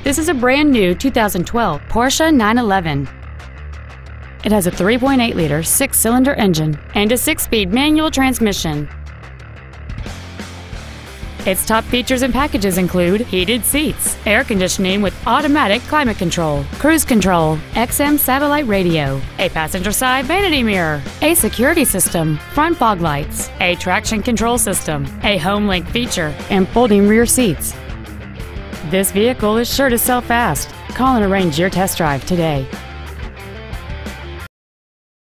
This is a brand new 2012 Porsche 911. It has a 3.8-liter six-cylinder engine and a six-speed manual transmission. Its top features and packages include heated seats, air conditioning with automatic climate control, cruise control, XM satellite radio, a passenger side vanity mirror, a security system, front fog lights, a traction control system, a home link feature, and folding rear seats. This vehicle is sure to sell fast. Call and arrange your test drive today.